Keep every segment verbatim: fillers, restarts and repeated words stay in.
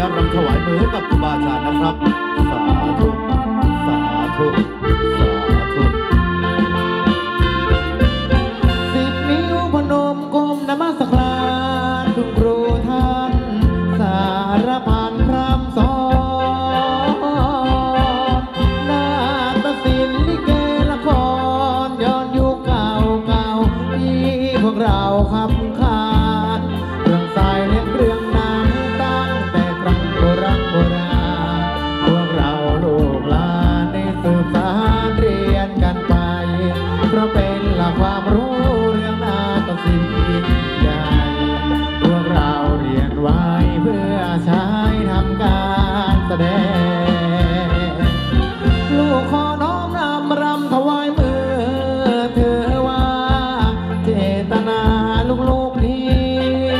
ญาตรำถวายมือให้กับครูบาอาจารย์นะครับสาธุสาธุสาธุสิบนิ้วพนมก้มนมัสการคุณครูท่านสารพันพร่ำสอนนาฏศิลป์ลิเกละครย้อนยุคเก่าเก่าที่พวกเราขับขานเรื่องสายเล็กเรื่องน้ำตั้งแต่ครั้งโบราณโบราณพวกเราลูกหลานได้สืบสานเรียนกันไปเพราะเป็นหลักความรู้เรื่องนาฏศิลป์ยิ่งใหญ่พวกเราเรียนไว้เพื่อใช้ทำการแสดงลูกขอน้อมนำรำถวายมือเธอว่าเจตนาลูกๆนี้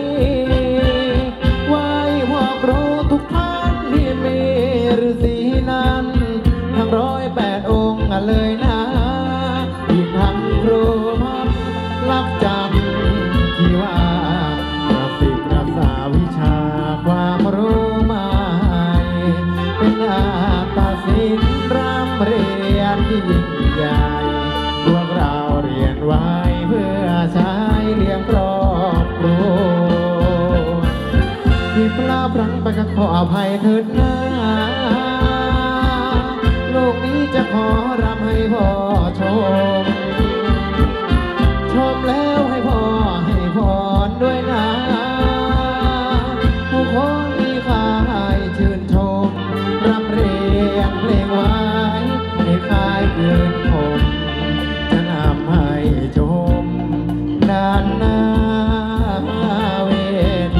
ไว้พวกรู้ทุกท่านที่มีฤาษีนั้นทั้งร้อยแปดองค์เลยนะอีกทั้งครูพับรับจำที่ว่าประสิทธิ์รักษาวิชาความรู้ใหม่เป็นนาฏศิลป์รำเรียนที่ยิ่งใหญ่พวกเราเรียนไว้เพื่อใช้เลี้ยงครอบครัวที่พลาดพลั้งไปก็ขออภัยเถิดนะโลกนี้จะขอรำให้พ่อชมชมแล้วให้พ่อให้พรด้วยนะผู้คนมีค่าให้ชื่นชมรำเรียงเพลงไว้ให้คลายเกินผมจะนำให้ชมด้านหน้าเวที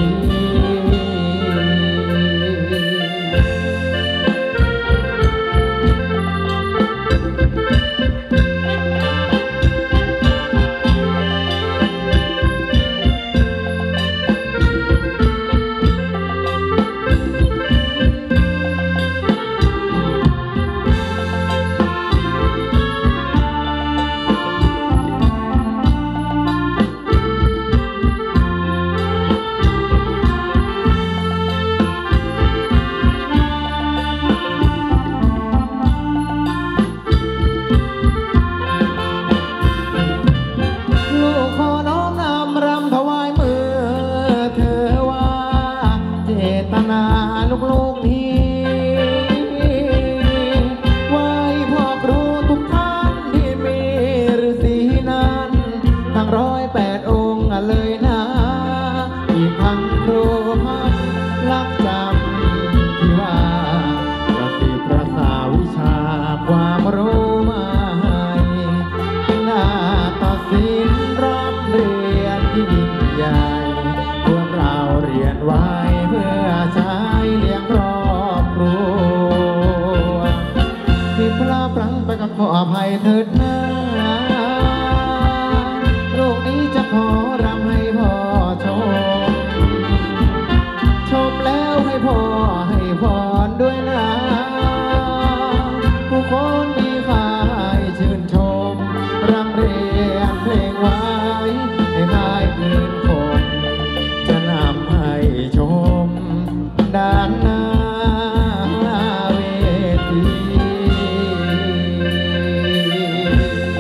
ขออภัยเถิดนะโลกนี้จะขอรำให้พ่อชมชมแล้วให้พ่อให้พรด้วยนะผู้คนมีค่าให้ชื่นชมรำเรียงเพลงไว้ให้คลายคืนคมจะนำให้ชมด้านหน้าเวที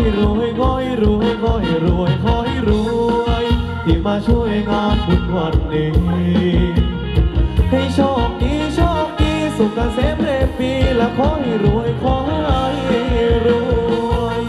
รวยขอให้รวยขอให้รวยขอให้รวยที่มาช่วยงานบุญวันนี้ให้โชคดีโชคดีสุขเกษมเรยปีและขอให้รวยขอให้รวย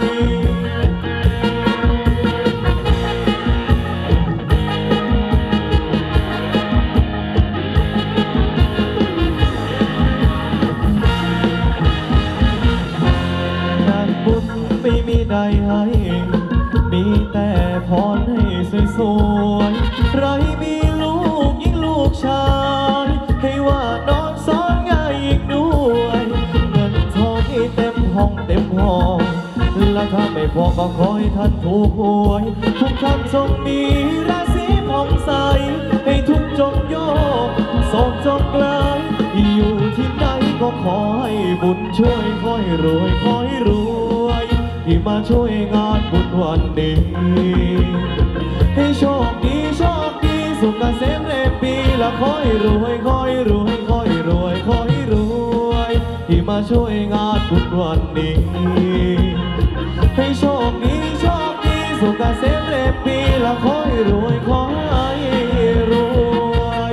งานบุญไม่มีใดให้มีแต่พรให้สวยๆไรมีลูกยิ่งลูกชายให้ว่าน้องสอนง่ายอีกด้วยเงินทองให้เต็มห้องเต็มห้องและถ้าไม่พอก็ขอให้ท่านถูกหวยทุกท่านจงมีราศีผ่องใสให้ทุกจงโยกโศกจงกลายอยู่ที่ไหนก็ขอให้บุญช่วยขอให้รวยขอให้รวยที่มาช่วยงานบุญวันนี้ให้โชคดีโชคดีสุขเกษมเรยปีและขอให้รวยขอให้รวยขอให้รวยขอให้รวยที่มาช่วยงานบุญวันนี้ให้โชคดีโชคดีสุขเกษมเรยปีและขอให้รวยขอให้รวย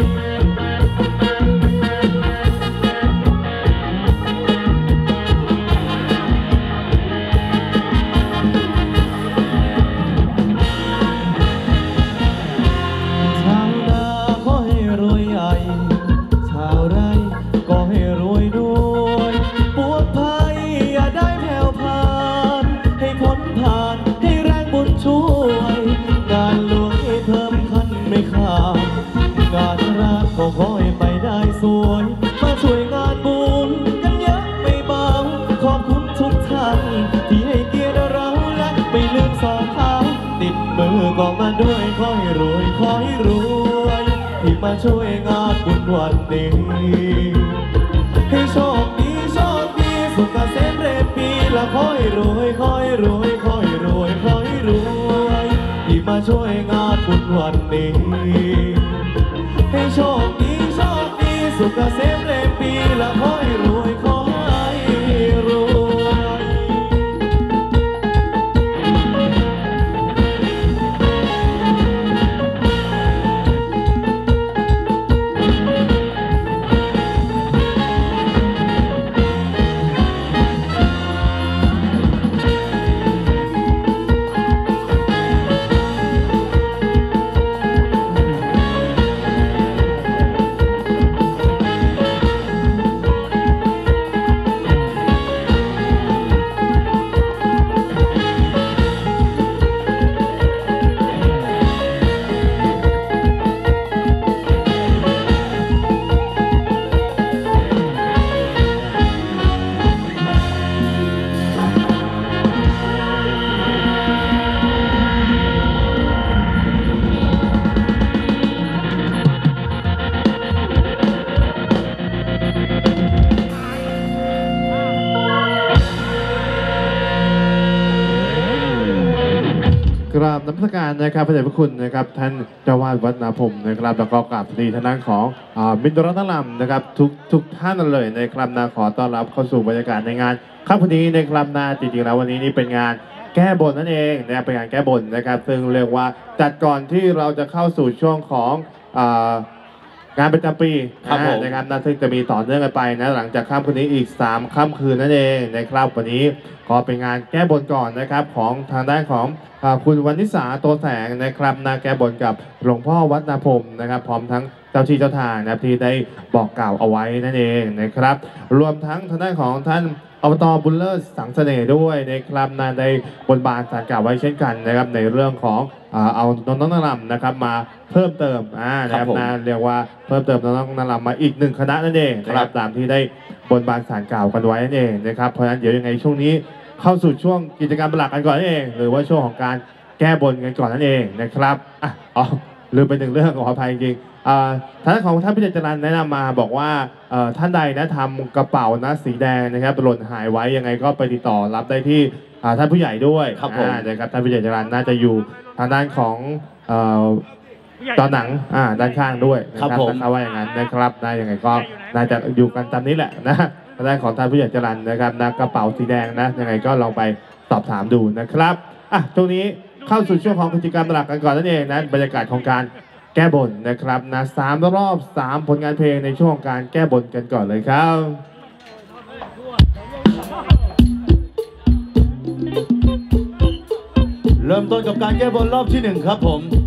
ชาวนาขอให้รวยใหญ่ชาวไร่ก็ให้รวยด้วยปวดภัยอย่าได้แผ่วผ่านให้พ้นผ่านให้แรงบุญช่วยงานหลวงให้เพิ่มขั้นไม่ขาดงานราชก็ขอให้ไปได้สวยมาช่วยงานบุญกันเยอะไม่เบาขอบคุณทุกท่านที่ให้เกียรติเราและไม่ลืมสองเท้าติดมือก็มาด้วยขอให้รวยขอให้รวยที่มาช่วยงานบุญวันนี้ให้โชคดีโชคดีสุขเกษมเรยปีและขอให้รวยขอให้รวยขอให้รวยขอให้รวยที่มาช่วยงานบุญวันนี้ให้โชคดีโชคดีสุขเกษมเรยปีและขอให้รวยขอให้รวยกราบนมัสการนะครับพระเดชพระคุณนะครับท่านเจ้าวาดวัดนาพรมนะครับแล้วก็กราบสวัสดีท่านของอ่ามิตรรัตนลำนะครับทุกทุกท่านเลยในครับนาขอต้อนรับเข้าสู่บรรยากาศในงานค่ำคืนนี้ในครับนาจริงๆแล้ววันนี้นี่เป็นงานแก้บนนั่นเองนะครับเป็นงานแก้บนนะครับซึ่งเรียกว่าจัดก่อนที่เราจะเข้าสู่ช่วงของอ่างานประจำปีนะครับนั่นซึ่งจะมีต่อเนื่องกันไปนะหลังจากค่ำคืนนี้อีกสามค่ำคืนนั่นเองนะครับวันนี้ก็เป็นงานแก้บนก่อนนะครับของทางด้านของคุณวรรณิสาโตแสงนะครับนาแก้บนกับหลวงพ่อวัดนาพรมนะครับพร้อมทั้งเจ้าที่เจ้าทางนะครับที่ได้บอกกล่าวเอาไว้นั่นเองนะครับรวมทั้งทางด้านของท่านอบต.บุญเลิศสังเสน่ห์ด้วยนะครับนาได้บนบานสารกล่าวไว้เช่นกันนะครับในเรื่องของเอาน้องๆนางรำนะครับมาเพิ่มเติมอ่านะครับนาเรียกว่าเพิ่มเติมน้องๆนางรำมาอีกหนึ่งคณะนั่นเองนะครับตามที่ได้บนบานสารกล่าวกันไว้นั่นเองนะครับเพราะฉะนั้นเดี๋ยวยังไงช่วงนี้เข้าสู่ช่วงกิจกรรมหลักกันก่อนนั่นเองหรือว่าช่วงของการแก้บนกันก่อนนั่นเองนะครับอ่ะอ๋อลืมไปหนึ่งเรื่องขออภัยจริงท่านของท่านพิจารณาแนะนำมาบอกว่าท่านใดนะทำกระเป๋านะสีแดงนะครับหล่นหายไว้ยังไงก็ไปติดต่อรับได้ที่ท่านผู้ใหญ่ด้วยครับผมนะครับท่านพิจารณาน่าจะอยู่ทางด้านของตอนหนังด้านข้างด้วยนะครับถ้าว่าอย่างนั้นนะครับได้ยังไงก็น่าจะอยู่กันตามนี้แหละนะทางด้านของท่านผู้ใหญ่จรัญนะครับนะกระเป๋าสีแดงนะยังไงก็ลองไปสอบถามดูนะครับอ่ะตรงนี้เข้าสู่ช่วงของกิจกรรมหลักกันก่อนนั่นเองนะบรรยากาศของการแก้บนนะครับนะสามรอบสามผลงานเพลงในช่วงการแก้บนกันก่อนเลยครับเริ่มต้นกับการแก้บนรอบที่หนึ่งครับผม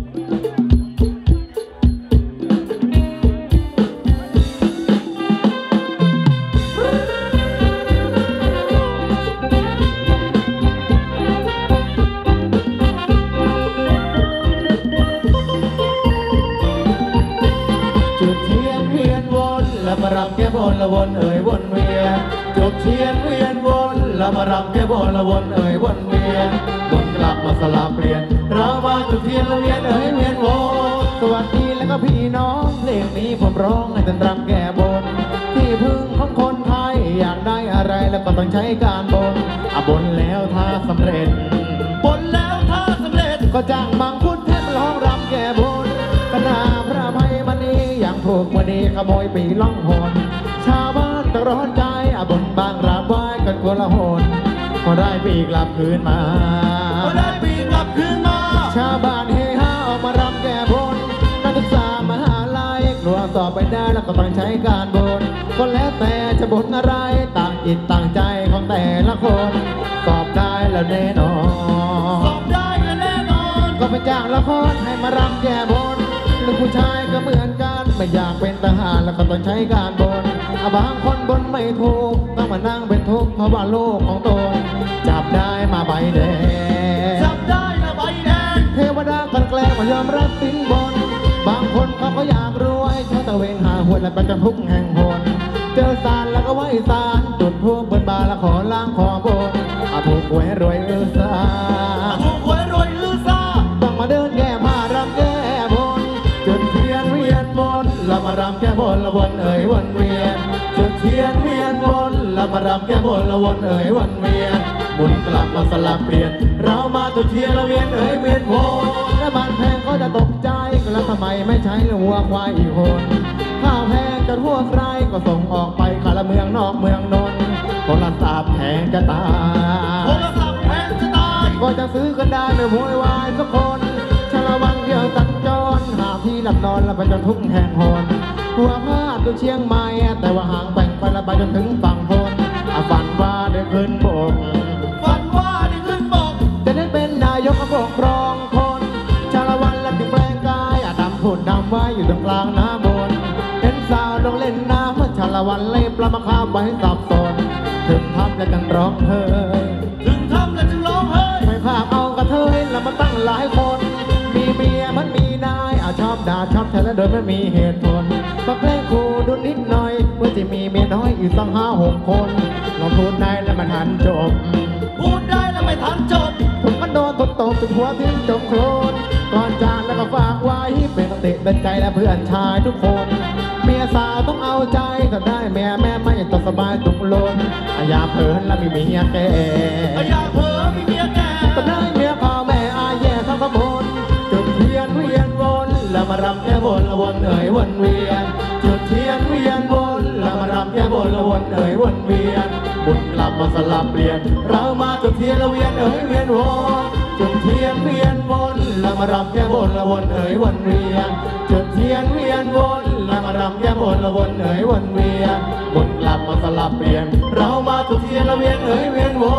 จุดเทียนเวียนวนแล้วมารำแก้บนละวนเอ่ยวนเวียนจุดเทียนเวียนวนแล้วมารำแก้บนละวนเอ่ยวนเวียนวนกลับมาสลับเปลี่ยนเรามาจุดเทียนละเวียนเอ่ยเวียนวนสวัสดีแล้วก็พี่น้องเพลงนี้ผมร้องให้ท่านรำแก้บนที่พึ่งของคนไทยอยากได้อะไรแล้วก็ต้องใช้การบนอ่ะบนแล้วถ้าสำเร็จบนแล้วถ้าสำเร็จก็จ้างบางคุณเทพร้องรำแก้บนคณะพระภัยมณีอย่างถูกวันนี้ขโมยปีล่องหนชาวบ้านตะร้อนใจอาบนบางราบไหว้กันคนละหนพอได้ปีกลับคืนมาพอได้ปีกลับคืนมาชาวบ้านเฮฮาออกมารำแก้บนนักศึกษามหาลัยกลัวสอบไปได้แล้วก็ต้องใช้การบนก็แล้วแต่จะบนอะไรต่างจิตต่างใจของแต่ละคนสอบได้แล้วแน่นอนสอบได้แล้วแน่นอนก็ไปจ้างละครให้มารำแก้บนลูกผู้ชายก็เหมือนกันไม่อยากเป็นทหารแล้วก็ต้องใช้การบนบางคนบนไม่ถูกต้องมานั่งเป็นทุกข์เพราะว่าโลกของตนจับได้มาใบแดงจับได้มาใบแดงเทวดากันแกล้งมายอมรับสินบนบางคนเขาก็อยากรวยใช้ตะเวนหาหวยและไปจนทุกแห่งหนเจอสารแล้วก็ไหว้สารจุดธูปเบิกบานแล้วขอล้างขอบนอาถูกหวยรวยอือซาถูกหวยรวยอือซาต้องมาเดินแก้ผ้ารำแก้บนจุดเทียนเวียนบนเรามารำแก้บนละวนเอ่ยวนเวียนจุดเทียนเวียนวนเรามารำแก้บนละวนเอ่ยวนเวียนหมุนกลับมาสลับเปลี่ยนเรามาจุดเทียนละเวียนเอ่ยเวียนวนและบ้านแพงก็จะตกใจก็แล้วทำไมไม่ใช้วัวควายอีกคนข้าวแพงจะทั่วใครก็ส่งออกไปขาละเมืองนอกเมืองนนท์โทรศัพท์แพงจะตายโทรศัพท์แพงจะตายก็จะซื้อกันได้ไม่โวยวายสักคนชาละวันเดียวสัญจรหาที่หลับนอนแล้วไปจนทุ่งแห่งหนหัวพาดตัวเชียงใหม่แต่ว่าห่างแบ่งไปแล้วไปจนถึงฝั่งทนฝันว่าได้ขึ้นบกฝันว่าได้ขึ้นบกจะได้เป็นนายกปกครองคนชาละวันและถึงแปลงกายดำผุดดำไว้อยู่ตรงกลางน้ำบนเห็นสาวลงเล่นน้ำเมื่อชาละวันเล่ปลามาคาบไว้สับสนถึงทำแล้วจึงร้องเฮ้ยถึงทำแล้วจึงร้องเฮ้ยไม่พาเอากระเทยแล้วมาตั้งหลายคนมีเมียมันมีนายอาชอบด่าชอบแทนและโดยไม่มีเหตุผลมาเพลงคู่ดูนิดหน่อยเมื่อที่มีเมียน้อยอยู่ตั้งห้าหกคนลองพูดได้แล้วมันทันจบพูดได้แล้วไม่ทันจบผมก็โดนตบตบถึงหัวทิ้งจมโคลนก่อนจากแล้วก็ฝากไว้เป็นติเดินใจและเพื่อนชายทุกคนเมียสาวต้องเอาใจก็ได้แม่แม่ไม่ต้องสบายตุกลนอย่าเผินแล้วมีเมียแก่อย่าเผินมีเมียแก่ต้องได้เมียพ่อแม่อาแย่ข้างขบวนจุดเทียนเวียนวนแล้วมารำแก้บนละวนเอ่ยวนเวียนจุดเทียนเวียนวนแล้วมารำแก้บนละวนเอ่ยวนเวียนบุญกลับมาสลับเปลี่ยนเรามาจุดเทียนละเวียนเอ่ยเวียนวนจุดเทียนเวียนวนแล้วมารำแก้บนละวนเอ่ยวนเวียนจุดเทียนเวียนวนแล้วมารำแก้บนละวนเอ่ยวนเวียนบุญกลับมาสลับเปลี่ยนเรามาจุดเทียนละเวียนเอ่ยเวียนวน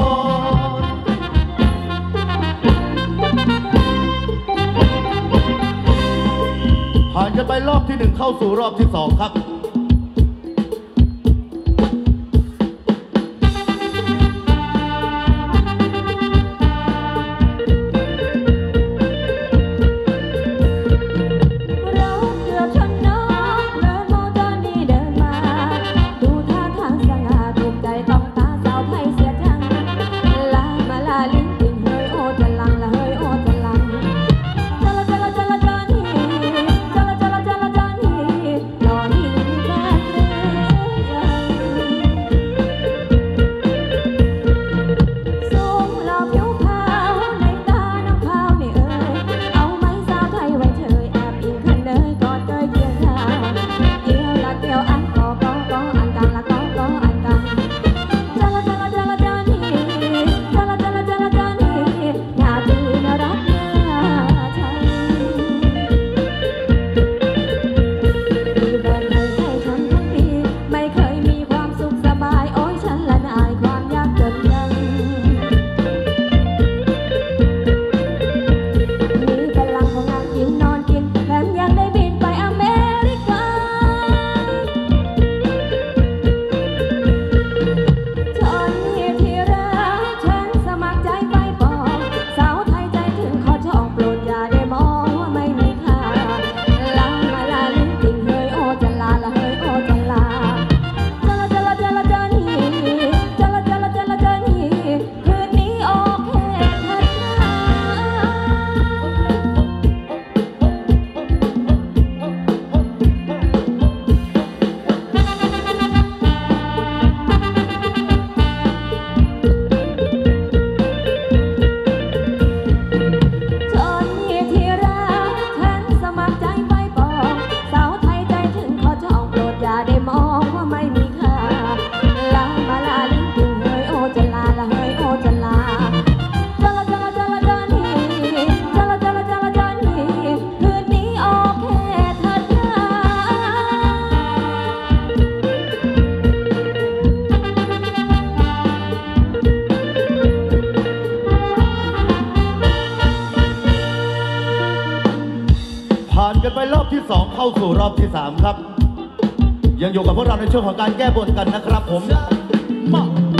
ผ่านกันไปรอบที่หนึ่งเข้าสู่รอบที่สองครับเรอบที่สองเข้าสู่รอบที่สามครับ ยังอยู่กับพวกเราในช่วงของการแก้บนกันนะครับผมมา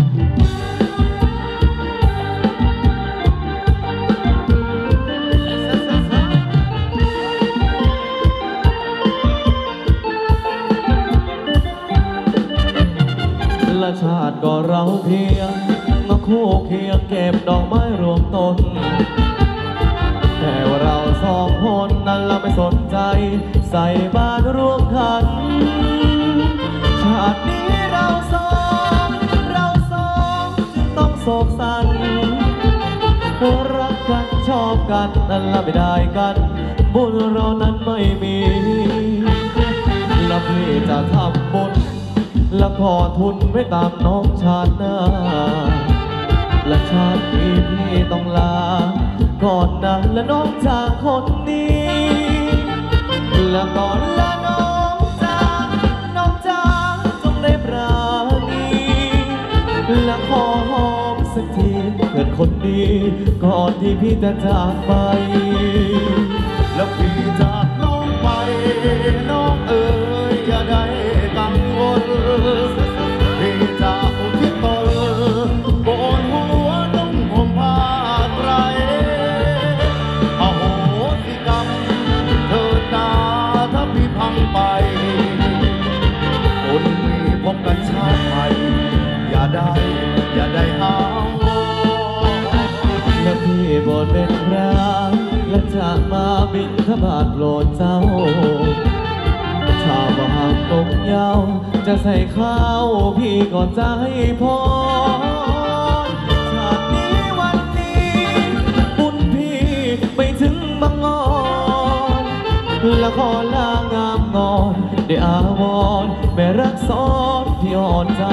และชาติก็เราเพียงมาคู่เคียงเก็บดอกไม้รวมต้นแต่ว่าเราสองคนนั้นเราไม่สนใจใส่บาตรรวมขันชาตินี้เราสองเราสองจึงต้องโศกสันรักกันชอบกันนั้นเราไม่ได้กันบุญเรานั้นไม่มีแล้วพี่จะทำบุญและขอทุนไว้ตามน้องชาติหน้าและชาติที่พี่ต้องลาก่อนนะและน้องจากคนนี้และก่อนละน้องจากน้องจากจงได้ปราณีและขอหอมสักทีเกิดคนดีก่อนที่พี่จะจากไปแล้วพี่จากน้องไปน้องเอ๋ยอย่าได้กังวลพี่จะอุทิศตนโกนหัวนุ่งห่มผ้าไตรอโหสิกรรมเถิดนาถ้าพี่พังไปคนมีพบกันชาติใหม่อย่าได้อย่าได้หาวอนและพี่บนเป็นพระและจะมาบิณฑบาตโปรดเจ้าชาวบ้านตกเยาวจะใส่ข้าวพี่ก่อนจะให้พรชาตินี้วันนี้บุญพี่ไม่ถึงบางอ่อนและขอลางามงอนได้อาวรแม่รักซ้อนพี่อ่อนใจ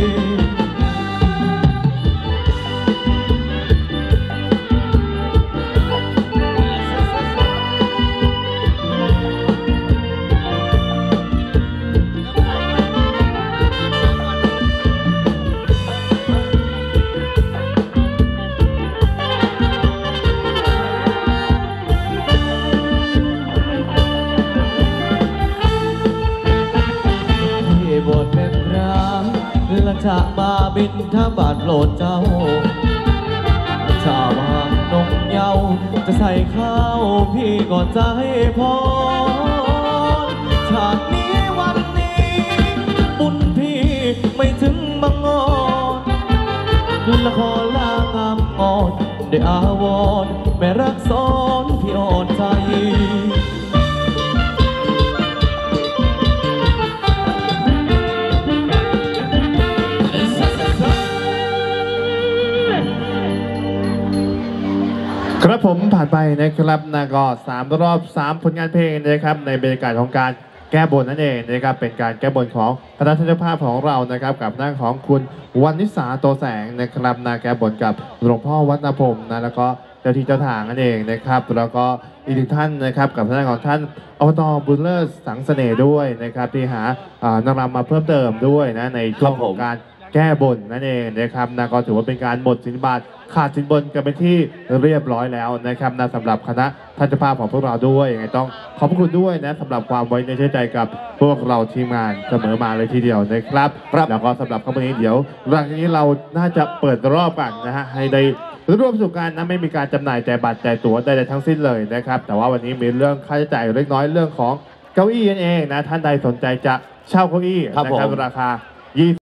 บทเป็นพระและจะมาบิณฑบาตโปรดเจ้าชาวบ้านนงเยาจะใส่ข้าวพี่ก่อนจะให้พรชาตินี้วันนี้บุญพี่ไม่ถึงบางอ่อนและขอลางามงอนได้อาวรแม่รักซ้อนพี่อ่อนใจครับผมผ่านไปนะครับนะก็สามรอบสามผลงานเพลงนะครับในบรรยากาศของการแก้บนนั่นเองนะครับเป็นการแก้บนของคณะเจ้าภาพของเรานะครับกับหน้าของคุณวรรณิสาโตแสงนะครับนาแก้บนกับหลวงพ่อวัดนาพรมนะแล้วก็เจ้าที่เจ้าทางนั่นเองนะครับแล้วก็อีกหนึ่งท่านนะครับกับทางด้านของท่านอบตบุญเลิศสังเสน่ห์ด้วยนะครับที่หานางรำมาเพิ่มเติมด้วยนะในช่วงของการแก้บนนั่นเองนะครับนะก็ถือว่าเป็นการหมดสินบาทขาดสินบนกันเป็นที่เรียบร้อยแล้วนะครับนะสำหรับคณะท่านเจ้าภาพของพวกเราด้วยยังไงต้องขอบพระคุณด้วยนะสำหรับความไว้ในใจกับพวกเราทีมงานเสมอมาเลยทีเดียวนะครับแล้วก็สำหรับครั้งนี้เดี๋ยวหลังจากนี้เราน่าจะเปิดรอบกันนะฮะให้ได้ร่วมสนุกกันนะไม่มีการจำหน่ายจ่ายบัตรจ่ายตั๋วใดๆทั้งสิ้นเลยนะครับแต่ว่าวันนี้มีเรื่องค่าใช้จ่ายเล็กน้อยเรื่องของเก้าอี้นั่นเองนะท่านใดสนใจจะเช่าเก้าอี้นะครับราคายี่